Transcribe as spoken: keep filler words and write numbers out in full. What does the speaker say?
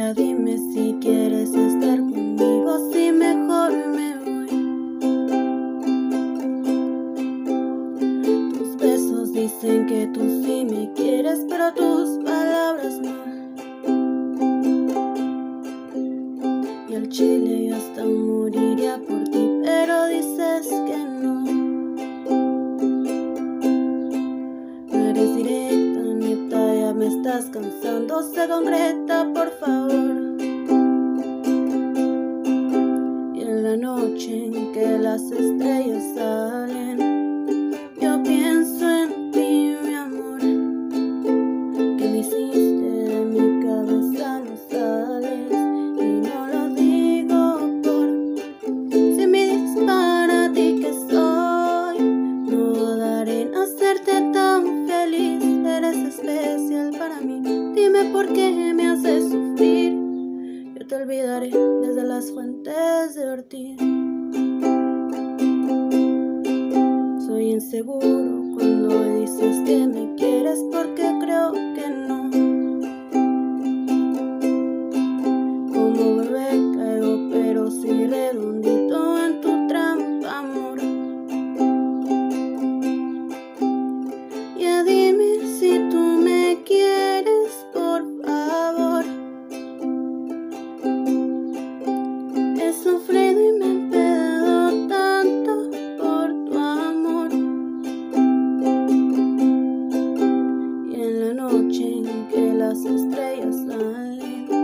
Ya dime si quieres estar conmigo, si mejor me voy. Tus besos dicen que tú sí me quieres, pero tus palabras no. Y al chile yo hasta moriría por ti, pero dices que no. No eres directa, neta, ya me estás cansando. Sé concreta, por favor. Y en la noche en que las estrellas salen, yo pienso en ti, mi amor. Que me hiciste de mi cabeza, no sales. Y no lo digo por si me dispara a ti que soy. No dudaré en hacerte tan feliz. Eres especial para mí. Dime por qué me haces sufrir. Yo te olvidaré desde las fuentes de Ortiz. Soy inseguro cuando me dices que me quieres, porque creo que no. Como bebé caigo, pero sí redondito en tu trampa, amor. Ya dime si tú me quieres, por favor. He sufrido y me he empedado tanto por tu amor. Y en la noche en que las estrellas salen,